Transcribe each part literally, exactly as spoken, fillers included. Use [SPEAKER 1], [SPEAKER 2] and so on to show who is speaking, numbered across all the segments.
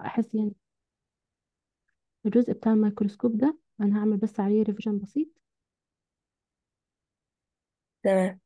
[SPEAKER 1] احس يعني الجزء بتاع الميكروسكوب ده انا هعمل بس عليه ريفيجن بسيط.
[SPEAKER 2] تمام.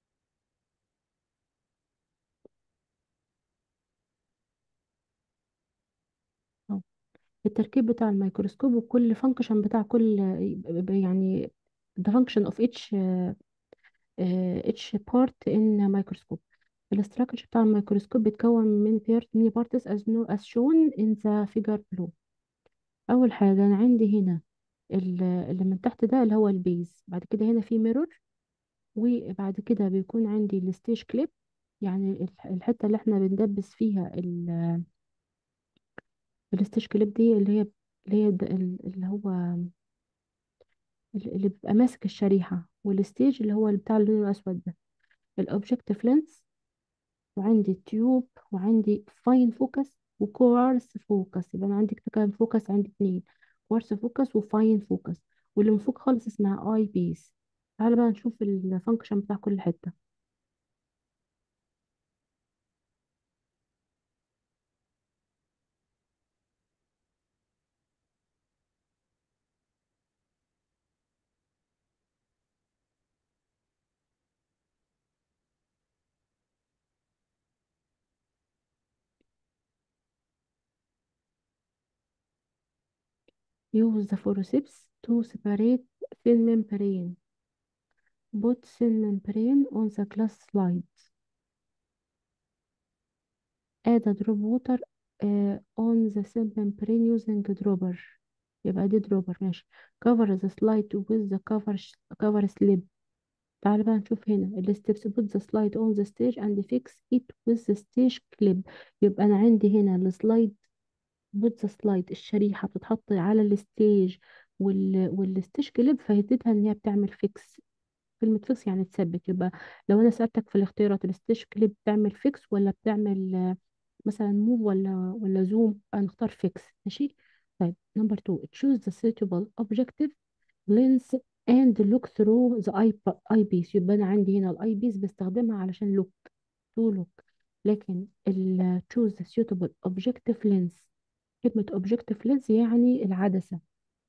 [SPEAKER 1] أهو. التركيب بتاع الميكروسكوب وكل فانكشن بتاع كل يعني the function of each uh, each part in microscope. الاستراكشر بتاع الميكروسكوب بيتكون من part many parts as, no, as shown in the figure below. اول حاجه انا عندي هنا ال- اللي من تحت ده اللي هو البيز، بعد كده هنا في ميرور، وبعد كده بيكون عندي الستيج كليب، يعني الح- الحته اللي احنا بندبس فيها ال- الستيج كليب دي اللي هي اللي هي د- ال- اللي هو اللي بيبقى ماسك الشريحه، والستيج اللي هو اللي بتاع اللون الاسود ده. الاوبجكتيف لينس، وعندي تيوب، وعندي فاين فوكس وكوارس فوكس. يبقى انا عندي كام فوكس؟ عندي اتنين، كوارس فوكس وفاين فوكس، واللي من فوق خالص اسمها اي بيس. تعالى بقى نشوف الفانكشن بتاع كل حتة. use the forceps to separate thin membrane. Put thin membrane on the glass slide. add a drop water uh, on the thin membrane using dropper. يبقى دي dropper ماشي. cover the slide with the cover cover slip. تعالى بقى نشوف هنا الستبس. put the slide on the stage and fix it with the stage clip. يبقى انا عندي هنا السلايد. put the slide الشريحة بتتحط على الستيج، وال والستيج كليب فايدتها ان هي بتعمل فيكس. كلمة فيكس يعني تثبت. يبقى لو انا سألتك في الاختيارات الستيج كليب بتعمل فيكس ولا بتعمل آه، مثلا موف ولا ولا زوم، هنختار فيكس. ماشي. طيب نمبر اتنين choose the suitable objective lens and look through the eye eyepiece. يبقى انا عندي هنا الاي بيس بستخدمها علشان look to look. لكن ال choose the suitable objective lens، كلمة objective lens يعني العدسة.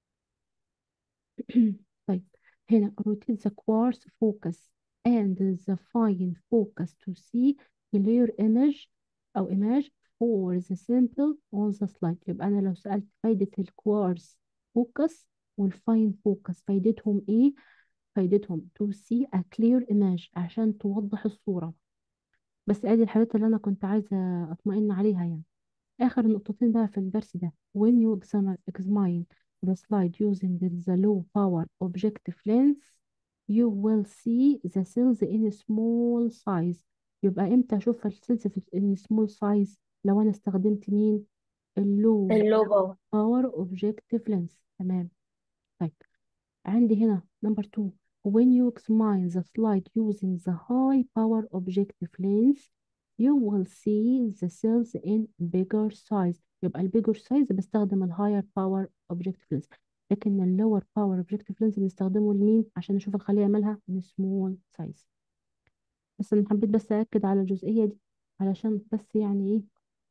[SPEAKER 1] طيب هنا rotate the quartz focus and the fine focus to see clear image أو image for the sample on the slide. يبقى أنا لو سألت فايدة الكوارز فوكس والفاين فوكس فايدتهم إيه؟ فايدتهم to see a clear image عشان توضح الصورة. بس ادي الحاجات اللي انا كنت عايزة اطمئن عليها يعني. اخر نقطتين بقى في الدرس ده: when you examine examine the slide using the low power objective lens you will see the cells in small size. يبقى امتى اشوف السيلز في in small size؟ لو انا استخدمت مين؟ اللو
[SPEAKER 2] اللوبو.
[SPEAKER 1] باور اوبجكتيف لينس. تمام. طيب عندي هنا number two: when you examine the slide using the high power objective lens you will see the cells in bigger size. يبقى ال bigger size بستخدم ال higher power objective lens، لكن ال lower power objective lens بنستخدمه لمين؟ عشان نشوف الخلية مالها in small size. بس انا حبيت بس أأكد على الجزئية دي علشان بس يعني ايه،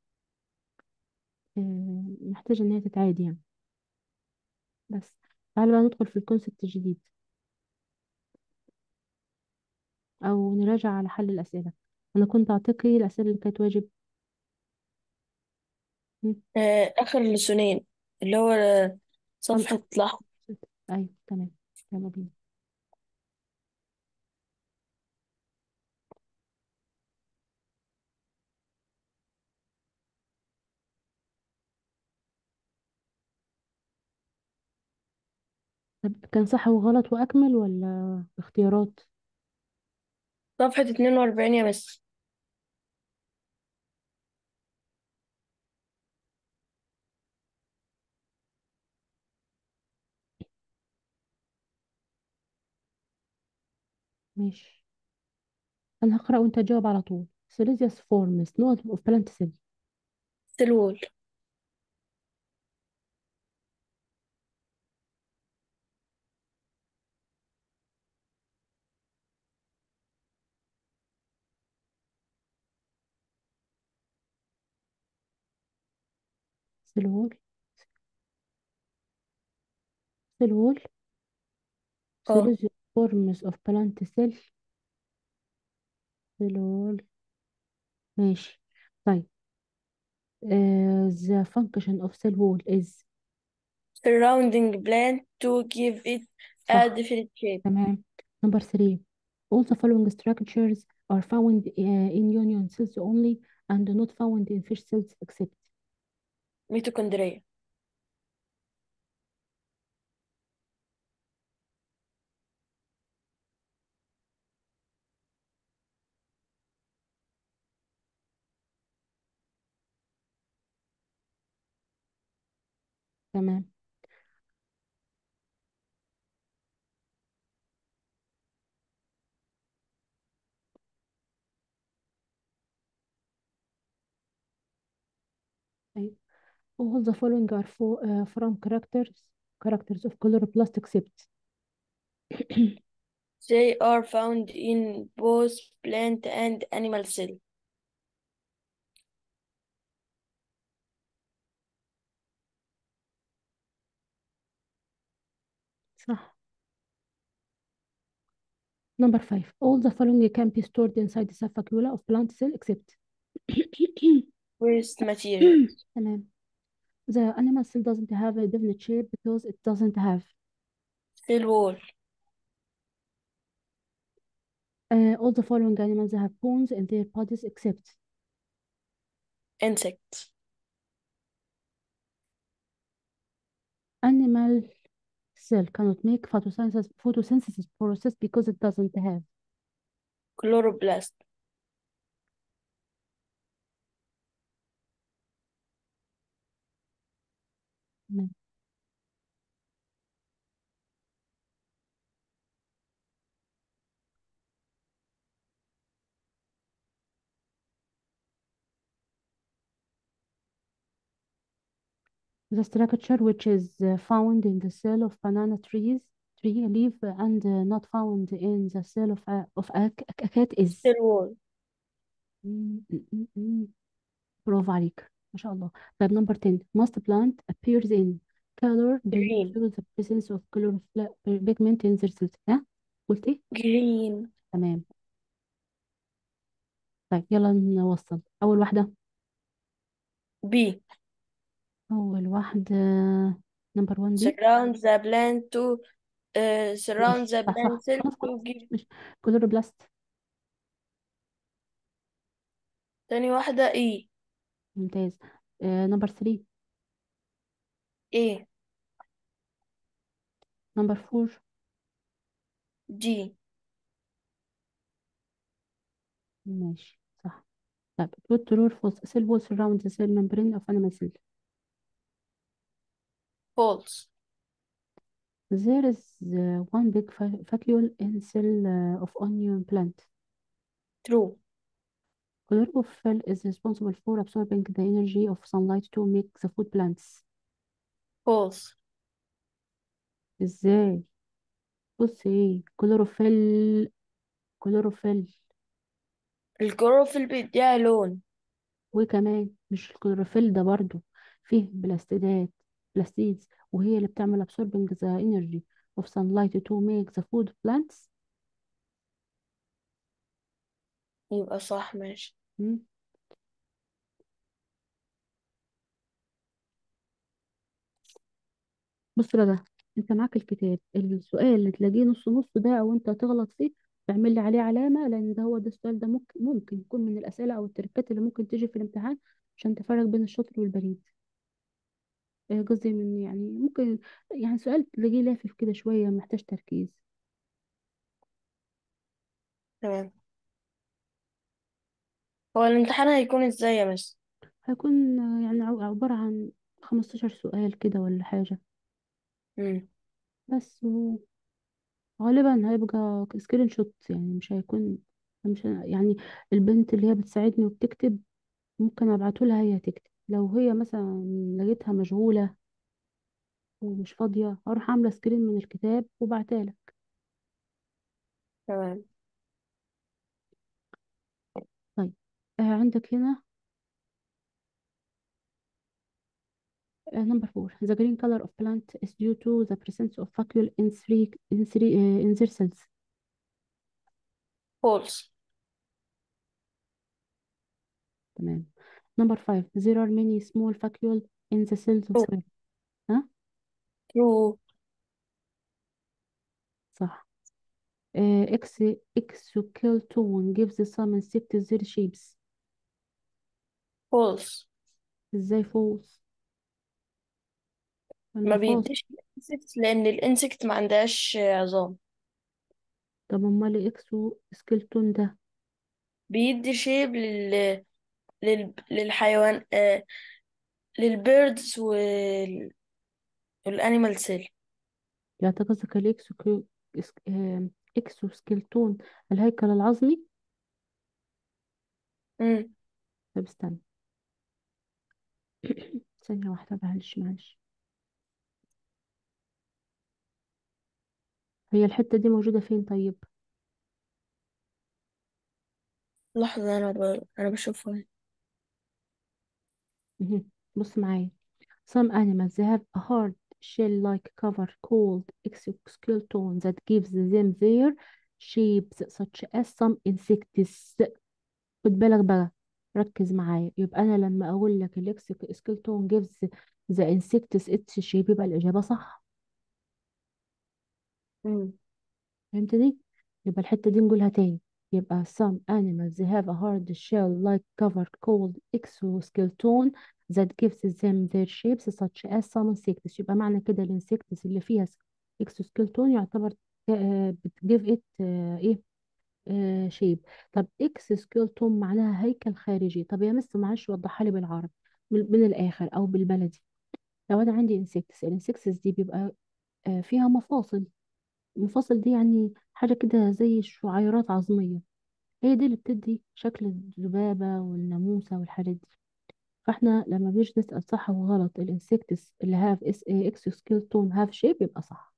[SPEAKER 1] آه، محتاجة ان هي تتعاد يعني. بس تعالى بقى ندخل في الكونسبت الجديد او نراجع على حل الأسئلة. انا كنت اعطيك ايه الأسئلة اللي كانت واجب؟ م?
[SPEAKER 2] آه، آخر لسونين، اللي هو آه،
[SPEAKER 1] خل...
[SPEAKER 2] صفحة لحظة.
[SPEAKER 1] ايوه تمام. يلا بينا. طب كان صح وغلط واكمل ولا اختيارات؟
[SPEAKER 2] صفحة اتنين وأربعين يا مس.
[SPEAKER 1] ماشي. انا هقرأ وانت تجاوب على طول. سيليزيوس فورمز نوع اوف بلانت سيل.
[SPEAKER 2] سلول.
[SPEAKER 1] cell wall cell wall
[SPEAKER 2] اه.
[SPEAKER 1] cellular forms of plant cell cell wall. ماشي. طيب uh, the function of cell wall is.
[SPEAKER 2] surrounding plant to give it a
[SPEAKER 1] صح.
[SPEAKER 2] definite shape.
[SPEAKER 1] تمام. number three. All the following structures are found uh, in union cells only and not found in fish cells except.
[SPEAKER 2] ميتوكوندريا.
[SPEAKER 1] تمام. طيب. all the following are for, uh, from characters characters of chloroplast except.
[SPEAKER 2] They are found in both plant and animal cell.
[SPEAKER 1] صح. number five. All the following can be stored inside the subfacula of plant cell except.
[SPEAKER 2] Waste material.
[SPEAKER 1] تمام. The animal cell doesn't have a definite shape because it doesn't have.
[SPEAKER 2] Cell wall.
[SPEAKER 1] Uh, all the following animals have bones in their bodies except.
[SPEAKER 2] Insect.
[SPEAKER 1] Animal cell cannot make photosynthesis photosynthesis process because it doesn't have.
[SPEAKER 2] Chloroplast.
[SPEAKER 1] تمام. The structure which is uh, found in the cell of banana trees tree leaf and uh, not found in the cell of a, of a, a cat is.
[SPEAKER 2] Cell wall.
[SPEAKER 1] م- م- م- م. برافو عليك ما شاء الله. طيب number ten. Most plant appears in color do not
[SPEAKER 2] Green.
[SPEAKER 1] show the presence of chlorophyll pigment in their cells. ها قلت ايه؟
[SPEAKER 2] Green.
[SPEAKER 1] تمام. طيب يلا نوصل أول واحدة.
[SPEAKER 2] B.
[SPEAKER 1] أول واحدة نمبر واحد دي.
[SPEAKER 2] Surround the plant to uh, surround
[SPEAKER 1] ماشي
[SPEAKER 2] the
[SPEAKER 1] صح
[SPEAKER 2] plant
[SPEAKER 1] صح
[SPEAKER 2] cell
[SPEAKER 1] خلاص
[SPEAKER 2] to
[SPEAKER 1] خلاص
[SPEAKER 2] give.
[SPEAKER 1] مش مش كلوروبلاست.
[SPEAKER 2] تاني واحدة E.
[SPEAKER 1] ممتاز. نمبر ثلاثة.
[SPEAKER 2] A.
[SPEAKER 1] نمبر أربعة.
[SPEAKER 2] G.
[SPEAKER 1] ماشي صح. طيب true true or false cell wall surround the cell membrane of animal cell.
[SPEAKER 2] False.
[SPEAKER 1] There is uh, one big fa- vacuole in cell uh, of onion plant.
[SPEAKER 2] True.
[SPEAKER 1] Chlorophyll is responsible for absorbing the energy of sunlight to make the food plants.
[SPEAKER 2] False.
[SPEAKER 1] ازاي؟ بص ايه كلوروفيل كلوروفيل
[SPEAKER 2] الكلوروفيل بيديها لون.
[SPEAKER 1] وكمان مش الكلوروفيل ده برضو فيه بلاستيدات بلاستيدز وهي اللي بتعمل absorbing the energy of sunlight to make the food plants.
[SPEAKER 2] يبقى صح ماشي.
[SPEAKER 1] مم. بص بقى ده انت معاك الكتاب السؤال اللي تلاقيه نص نص ده او انت تغلط فيه تعمل لي عليه علامة لان ده هو ده السؤال ده ممكن ممكن يكون من الأسئلة او التركات اللي ممكن تيجي في الامتحان عشان تفرق بين الشاطر والبليد. آه، قصدي من يعني ممكن يعني سؤال تلاقيه لافف كده شوية محتاج تركيز.
[SPEAKER 2] تمام. هو الامتحان هيكون ازاي يا مس؟
[SPEAKER 1] هيكون آه، يعني عو- عبارة عن خمستاشر سؤال كده ولا حاجة.
[SPEAKER 2] مم.
[SPEAKER 1] بس وغالبا هيبقى سكرين شوت يعني مش هيكون مش ه- يعني البنت اللي هي بتساعدني وبتكتب ممكن ابعته لها هي تكتب لو هي مثلا لقيتها مشغولة ومش فاضية اروح عاملة سكرين من الكتاب وبعتها لك.
[SPEAKER 2] تمام.
[SPEAKER 1] طيب آه عندك هنا Uh, number four, the green color of plant is due to the presence of vacuole in three in three uh, in their cells.
[SPEAKER 2] false.
[SPEAKER 1] تمام. Number five, there are many small vacuole in the cells of
[SPEAKER 2] true.
[SPEAKER 1] cell. ها؟
[SPEAKER 2] true.
[SPEAKER 1] صح. uh, X exoskeleton gives some insects their shapes.
[SPEAKER 2] false.
[SPEAKER 1] ازاي false ولا
[SPEAKER 2] ما
[SPEAKER 1] false؟
[SPEAKER 2] بيديش الانسكت لان الانسكت ما عندهاش عظام.
[SPEAKER 1] طب امال الاكسوسكeleton ده؟
[SPEAKER 2] بيدي شيب لل... لل... للحيوان آه... للبيردز وال... والانيمال سيل.
[SPEAKER 1] يعني قصدك الاكسو اكسوسكeleton الهيكل العظمي.
[SPEAKER 2] امم
[SPEAKER 1] طب استنى. ثانية واحدة، معلش معلش. هي الحتة دي موجودة فين طيب؟
[SPEAKER 2] لحظة انا ب... انا بشوفها.
[SPEAKER 1] مهم. بص معايا. Some animals they have a hard shell-like cover called exoskeleton that gives them their shapes such as some insects. خد بالك بقى، ركز معايا. يبقى أنا لما أقول لك الإكسوسكeleton gives the insects its shape يبقى الإجابة صح.
[SPEAKER 2] امم
[SPEAKER 1] فهمتني؟ يبقى الحتة دي نقولها تاني. يبقى some animals they have a hard shell-like cover called exoskeleton that gives them their shapes such as some insects. يبقى معنى كده الانسكتس اللي فيها exoskeleton يعتبر آه، بتجيف it آه، ايه آه شيب. طب exoskeleton معناها هيكل خارجي. طب يا مس معلش وضحها لي بالعربي، من من الآخر أو بالبلدي. لو أنا عندي insects، الانسكتس دي بيبقى آه، فيها مفاصل. المفاصل دي يعني حاجة كده زي شعيرات عظمية، هي دي اللي بتدي شكل الذبابة والناموسة والحاجات دي. فاحنا لما بنيجي نسأل صح وغلط، الانسكتس اللي هاف اس اكسوسكيلتون هاف شيب يبقى صح.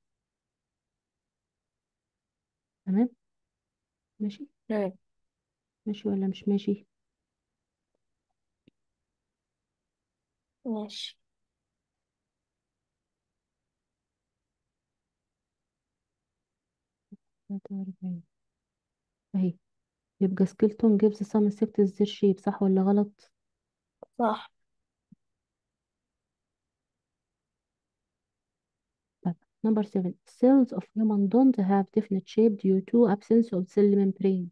[SPEAKER 1] تمام. ماشي.
[SPEAKER 2] تمام.
[SPEAKER 1] ماشي ولا مش ماشي؟
[SPEAKER 2] ماشي.
[SPEAKER 1] تلاتة وأربعين اهي. يبقى سكيلتون gives some insects their shape، صح ولا غلط؟
[SPEAKER 2] صح.
[SPEAKER 1] طيب. number seven, cells of human don't have definite shape due to absence of cell membrane.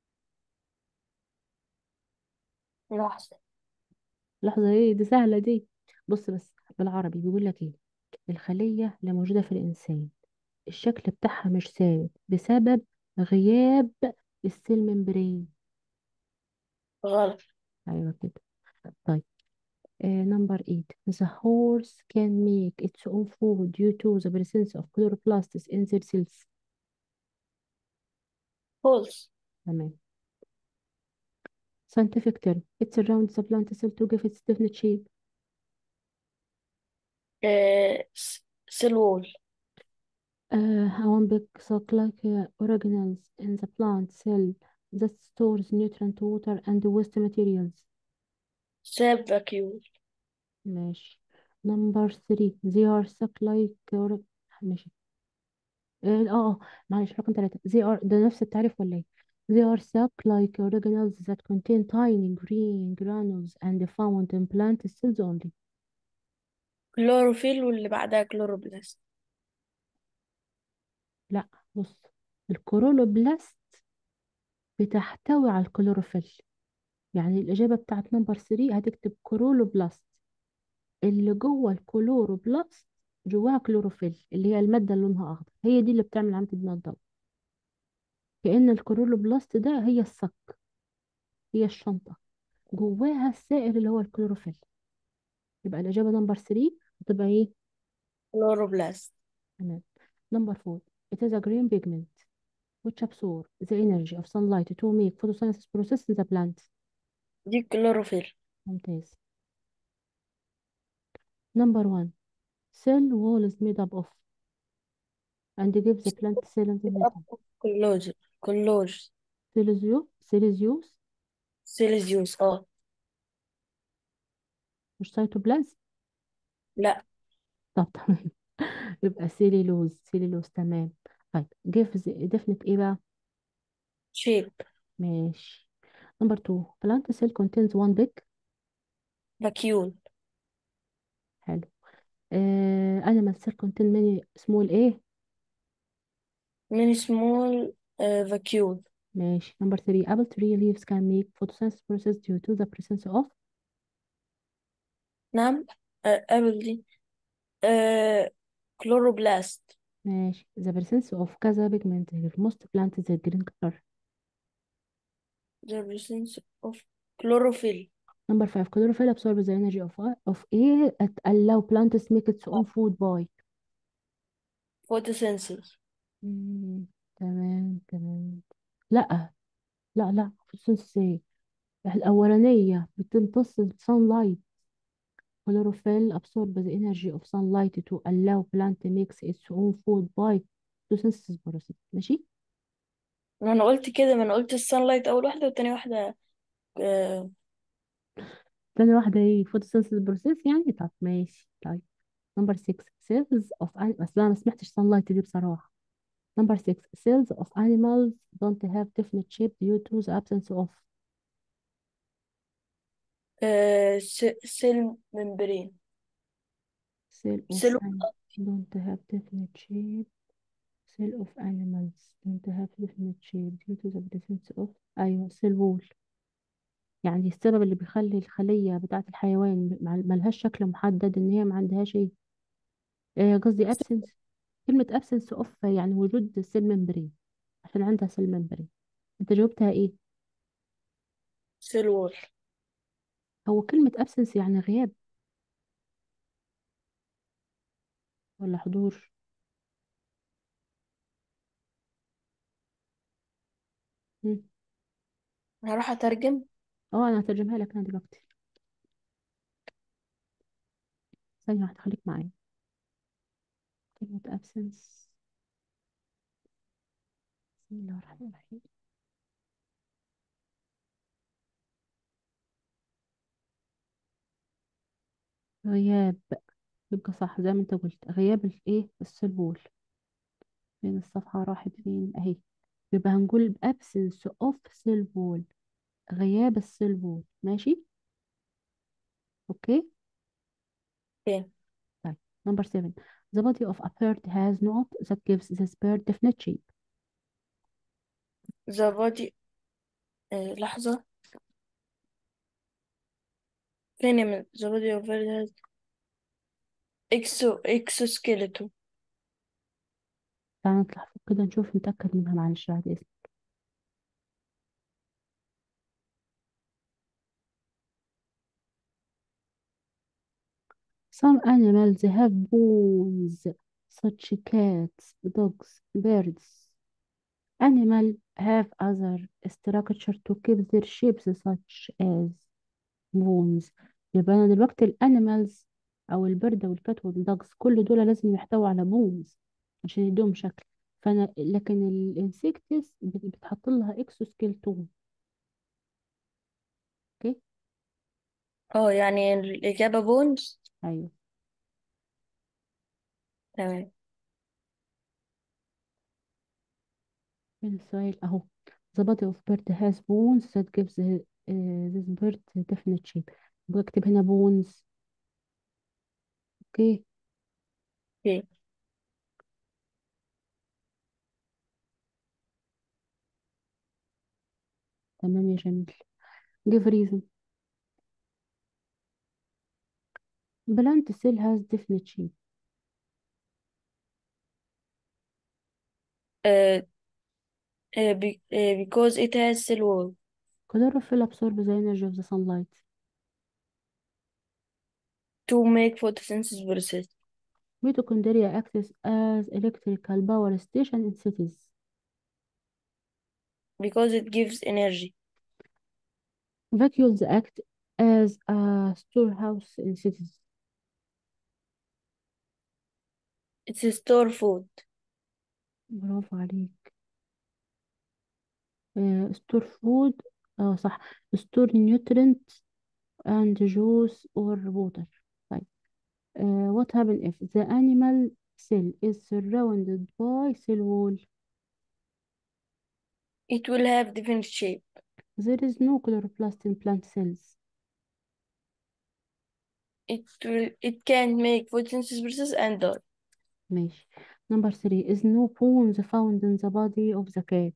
[SPEAKER 2] لحظة.
[SPEAKER 1] لحظة، ايه دي سهلة دي. بص بس بالعربي بيقول لك ايه. الخلية اللي موجودة في الإنسان الشكل بتاعها مش ثابت بسبب غياب السيل ممبرين.
[SPEAKER 2] غلط.
[SPEAKER 1] ايوه كده. طيب. نمبر eight, the horse can make its own food due to the presence of chloroplasts in their cells.
[SPEAKER 2] false.
[SPEAKER 1] تمام. scientific term, it surrounds the plant cell to give its definite shape.
[SPEAKER 2] آه... س- سيل وول.
[SPEAKER 1] uh, one big sac like uh, organelles in the plant cell that stores nutrient, water and waste materials.
[SPEAKER 2] ساب فاكيول.
[SPEAKER 1] ماشي. نمبر ثلاثة, they are suck like or- ماشي. اه اه آه، معلش رقم ثلاثة they are ده نفس التعريف ولا ايه؟ they are suck like organelles that contain tiny green granules and found in plant cells only.
[SPEAKER 2] كلوروفيل واللي بعدها كلوروبلاست.
[SPEAKER 1] لا. بص، الكورولوبلاست بتحتوي على الكلوروفيل. يعني الإجابة بتاعت نمبر ثلاثة هتكتب كورولوبلاست. اللي جوه الكلوروبلاست جواها كلوروفيل اللي هي المادة اللي لونها أخضر، هي دي اللي بتعمل عملية بناء الضوء. كأن الكلوروبلاست ده هي الصك، هي الشنطة، جواها السائل اللي هو الكلوروفيل. يبقى الإجابة نمبر ثلاثة هتبقى إيه؟
[SPEAKER 2] كلوروبلاست.
[SPEAKER 1] تمام. نمبر أربعة, it is a green pigment which absorb the energy of sunlight to make photosynthesis process in the plant.
[SPEAKER 2] دي كلوروفيل.
[SPEAKER 1] ممتاز. نمبر واحد, cell wall is made up of and gives the plant cell information.
[SPEAKER 2] كلوج كلوج
[SPEAKER 1] سيليزيو سيليزيوس
[SPEAKER 2] سيليزيوس. اه.
[SPEAKER 1] مش سيتوبلازم.
[SPEAKER 2] لا.
[SPEAKER 1] طب تمام. يبقى سيليلوز، سيليلوز تمام. طيب جيف ديفنت ايه بقى؟
[SPEAKER 2] شيب.
[SPEAKER 1] ماشي. نمبر اتنين plant cell contains one big.
[SPEAKER 2] فاكيول.
[SPEAKER 1] حلو. آه animal cell contain many small ايه؟
[SPEAKER 2] من سمول فاكيول.
[SPEAKER 1] ماشي. نمبر تلاتة apple tree leaves can make photosynthesis process due to the presence of.
[SPEAKER 2] نعم. آه، قبل دي. آه، كلوروبلاست.
[SPEAKER 1] ماشي. the presence of كذا pigment في most plants the green color.
[SPEAKER 2] the presence of chlorophyll.
[SPEAKER 1] Number five chlorophyll absorbs the energy of of ايه at allow plants make its own food by.
[SPEAKER 2] photosynthesis.
[SPEAKER 1] مم. تمام تمام. لا لا لا photosynthesis ايه؟ الأولانية بتمتص ال sunlight. chlorophyll absorb the energy of sunlight to allow plant makes its own food by photosynthesis process. ماشي.
[SPEAKER 2] ما انا قلت كده، ما انا قلت السانلايت اول واحده والتانية واحده. آه.
[SPEAKER 1] تاني واحدة ايه photosynthesis process يعني. طب ماشي طيب. نمبر ستة cells of an- بس أنا ما سمعتش sunlight دي بصراحة. نمبر ستة cells of animals don't have definite shape due to the absence of.
[SPEAKER 2] آه. س- سيل ممبرين.
[SPEAKER 1] cell of
[SPEAKER 2] سيل.
[SPEAKER 1] an don't have definite shape. cell of animals don't have definite shape due to the presence of. أيوة cell wall. يعني السبب اللي بيخلي الخلية بتاعة الحيوان مع- ملهاش شكل محدد إن هي ما عندهاش إيه. آه، قصدي absence. كلمة absence of يعني وجود سيل ممبرين. عشان عندها سيل ممبرين. أنت جاوبتها إيه؟
[SPEAKER 2] سيل وول.
[SPEAKER 1] هو كلمة absence يعني غياب ولا حضور؟ مم.
[SPEAKER 2] هروح اترجم.
[SPEAKER 1] اه أنا هترجمها لك أنا دلوقتي. ثانية واحدة خليك معايا. كلمة absence. بسم الله الرحمن الرحيم. غياب. يبقى صح زي ما انت قلت غياب الايه السلبول. فين الصفحة راحت فين اهي. يبقى هنقول absence of cell wall. غياب السيل وول. ماشي. اوكي.
[SPEAKER 2] فين؟
[SPEAKER 1] طيب. نمبر سبعة the body of a bird has knot that gives this bird definite shape.
[SPEAKER 2] ذا بودي. لحظة. فين من ذا بودي اوف هاز اكسو اكسو سكيلتو.
[SPEAKER 1] تعال نطلع فوق كده نشوف نتأكد منها معلش بعد إذنك. some animals have bones such cats dogs birds. Animal have other structure to keep their shapes such as bones. يبقى أنا دلوقتي الأنيمالز أو البردة والكات والدجز كل دول لازم يحتووا على بونز عشان يدوم شكل. فأنا لكن الانسكتس بتحط لها اكسوسكيلتون. اوكي.
[SPEAKER 2] اه، يعني الإجابة بونز.
[SPEAKER 1] أيوه.
[SPEAKER 2] تمام.
[SPEAKER 1] فين السؤال أهو. the body of bird has bones that gives the- uh, this bird definite shape. بكتب هنا bones. اوكي.
[SPEAKER 2] اوكي.
[SPEAKER 1] تمام يا جميل. give reason. plant cell has definite shape.
[SPEAKER 2] آه. آه. بي- آه. because it has cell wall.
[SPEAKER 1] chlorophyll absorbs the energy of the sunlight.
[SPEAKER 2] to make photosynthesis process.
[SPEAKER 1] Mitochondria acts as electrical power station in cities.
[SPEAKER 2] because it gives energy.
[SPEAKER 1] Vacuoles act as a storehouse in cities.
[SPEAKER 2] it's a store food.
[SPEAKER 1] برافو عليك. uh, store food. اه صح. store nutrients and juice or water. طيب. uh, what happen if the animal cell is surrounded by cell wall?
[SPEAKER 2] It will have different shape.
[SPEAKER 1] There is no chloroplast in plant cells.
[SPEAKER 2] It will, it can make photosynthesis and die.
[SPEAKER 1] ماشي. Number three is no bones found in the body of the cat.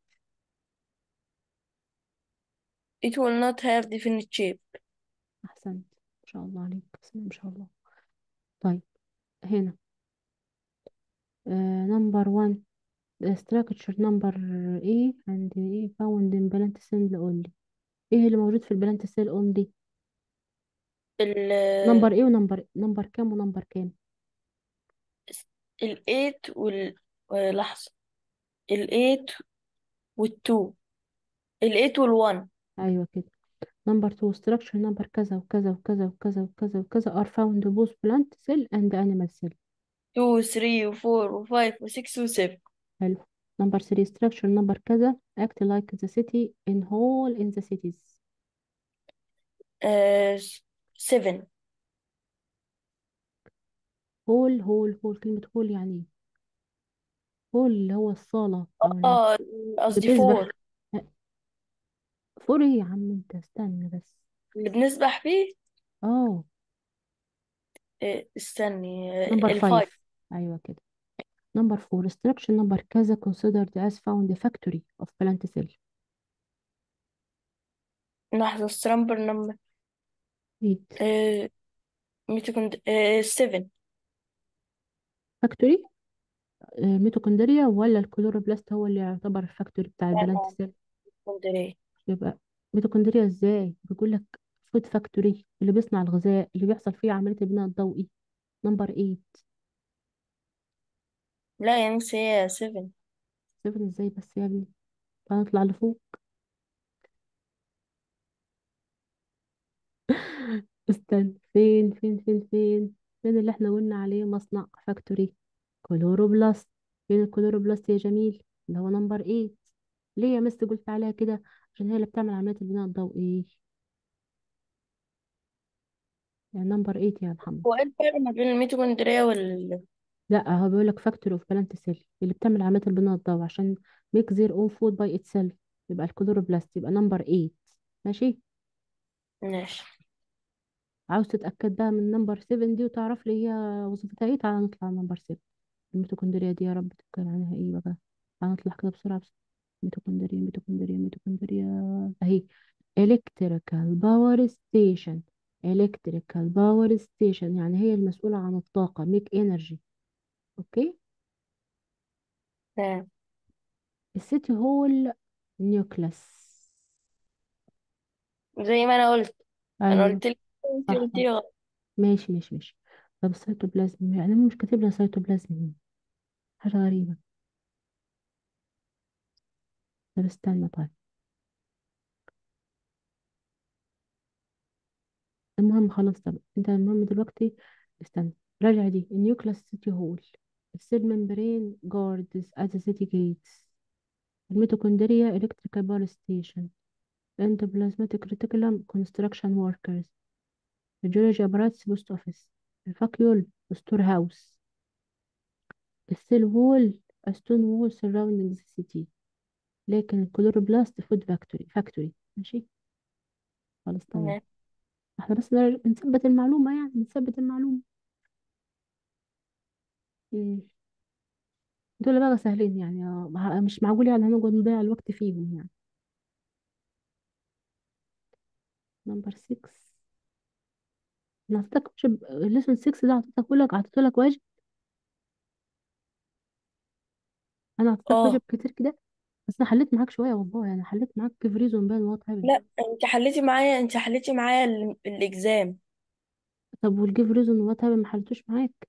[SPEAKER 2] It will not have different shape.
[SPEAKER 1] أحسنت، ما شاء الله عليك، بسم الله ما شاء الله. طيب هنا uh, number one the structure number A and A found in plant cell only. ايه اللي موجود في البلانت سيل only؟
[SPEAKER 2] ال
[SPEAKER 1] نمبر ايه ونمبر نمبر كام ونمبر كام؟
[SPEAKER 2] ال eight وال آه، لحظة ال eight وال two ال eight وال one
[SPEAKER 1] ايوه كده. نمبر two structure نمبر كذا وكذا وكذا وكذا وكذا وكذا are found both plant cell and animal cell.
[SPEAKER 2] two three و four و five و six و seven.
[SPEAKER 1] حلو. نمبر three structure نمبر كذا act like the city in whole in the cities.
[SPEAKER 2] آه seven.
[SPEAKER 1] whole whole whole كلمة whole يعني ايه؟ whole اللي هو الصالة او اللي
[SPEAKER 2] اه قصدي four
[SPEAKER 1] بتسبح. فور ايه يا عم انت، استنى بس.
[SPEAKER 2] اللي بنسبح فيه.
[SPEAKER 1] اه
[SPEAKER 2] آه استني
[SPEAKER 1] نمبر
[SPEAKER 2] ال five.
[SPEAKER 1] فايف. ايوه كده. نمبر فور structure نمبر كذا considered as found factory of plant cell.
[SPEAKER 2] لحظة سترامبر نمبر
[SPEAKER 1] ايت.
[SPEAKER 2] آه ميتوكوند آه seven.
[SPEAKER 1] فاكتوري. الميتوكوندريا ولا الكلوروبلاست هو اللي يعتبر الفاكتوري بتاع
[SPEAKER 2] لا
[SPEAKER 1] البلانت
[SPEAKER 2] لا
[SPEAKER 1] سيل؟
[SPEAKER 2] ميتوكوندريا.
[SPEAKER 1] يبقى ميتوكوندريا ازاي؟ بيقول لك فود فاكتوري اللي بيصنع الغذاء اللي بيحصل فيه عملية البناء الضوئي. نمبر تمانية.
[SPEAKER 2] لا يا نسي هي seven.
[SPEAKER 1] سبعة ازاي بس يا ابني؟ تعال نطلع لفوق. استنى، فين فين فين فين فين اللي احنا قلنا عليه مصنع فاكتوري؟ كلوروبلاست. فين الكلوروبلاست يا جميل؟ اللي هو نمبر تمانية. ليه يا مس قلت عليها كده؟ عشان هي اللي بتعمل عملية البناء الضوئي. يعني نمبر تمانية يا محمد.
[SPEAKER 2] هو ايه الفرق ما بين الميتوكوندريا وال
[SPEAKER 1] لا هو بيقول لك فاكتوري اوف بلانت سيل اللي بتعمل عملية البناء الضوئي عشان ميك زير اون فود باي اتسيلف. يبقى الكلوروبلاست يبقى نمبر تمانية. ماشي.
[SPEAKER 2] ماشي.
[SPEAKER 1] عاوز تتأكد بقى من نمبر سبعة دي وتعرف لي هي وظيفتها ايه؟ تعالى نطلع نمبر سبعة. الميتوكوندريا دي يا رب تتكلم عنها ايه بقى؟ تعالى نطلع كده بسرعة بسرعة. ميتوكوندريا ميتوكوندريا ميتوكوندريا اهي. electrical power station. electrical power station يعني هي المسؤولة عن الطاقة make energy. اوكي.
[SPEAKER 2] تمام.
[SPEAKER 1] السيتي هول نيوكلس.
[SPEAKER 2] زي ما انا قلت. انا
[SPEAKER 1] ايوه
[SPEAKER 2] قلت لك انت
[SPEAKER 1] صح
[SPEAKER 2] قلت
[SPEAKER 1] صح.
[SPEAKER 2] لي غلط.
[SPEAKER 1] ماشي ماشي ماشي. طب السيتوبلازم يعني مش كاتب لنا سيتوبلازم هنا. حاجة غريبة. طب استنى طيب. المهم خلاص. طب انت المهم دلوقتي استنى. راجع دي النيوكلاس سيتي هول. السيل ممبرين جاردز at the city gates. الميتوكوندريا electrical power station. endoplasmic reticulum construction workers. الجيولوجي apparatus post office. الفاكيول ستور هاوس. السيل وول a stone wall surrounding the city. لكن الكلوروبلاست فود فاكتوري فاكتوري ماشي. خلاص تمام.
[SPEAKER 2] ماشي.
[SPEAKER 1] احنا بس نر- بنثبت المعلومة يعني بنثبت المعلومة. مم. دول بقى سهلين يعني آه، مش معقول يعني هنقعد نضيع الوقت فيهم يعني. نمبر ستة. انا اعطيتك واجب ليسون ستة ده اعطيتك لك اعطيت لك واجب. انا اعطيتك واجب
[SPEAKER 2] اه
[SPEAKER 1] كتير كده. بس انا حليت معاك شويه والله يعني حليت معاك في ريزون بان وات هابن.
[SPEAKER 2] لا انت حليتي معايا انت حليتي معايا ال- الاكزام.
[SPEAKER 1] طب والجيف ريزون وات هابن ما حلتوش معاك؟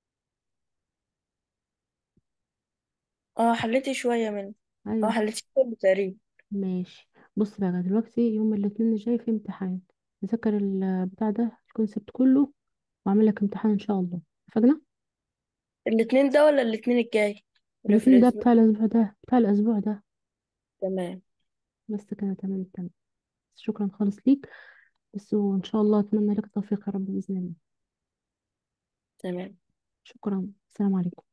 [SPEAKER 2] اه حليتي شوية منه. اه
[SPEAKER 1] ايوه.
[SPEAKER 2] حليتي كله تقريبا.
[SPEAKER 1] ماشي. بص بقى دلوقتي يوم الاثنين الجاي في امتحان. ذاكر البتاع ده الكونسبت كله واعمل لك امتحان ان شاء الله. اتفقنا؟
[SPEAKER 2] الاتنين ده ولا الاتنين الجاي ولا في
[SPEAKER 1] الاثنين ده
[SPEAKER 2] الاسبوع؟
[SPEAKER 1] بتاع الاسبوع ده بتاع الاسبوع ده.
[SPEAKER 2] تمام.
[SPEAKER 1] بس كده تمام تمام. شكرا خالص ليك. بس وان شاء الله اتمنى لك التوفيق يا رب باذن الله.
[SPEAKER 2] تمام.
[SPEAKER 1] شكرا، السلام عليكم.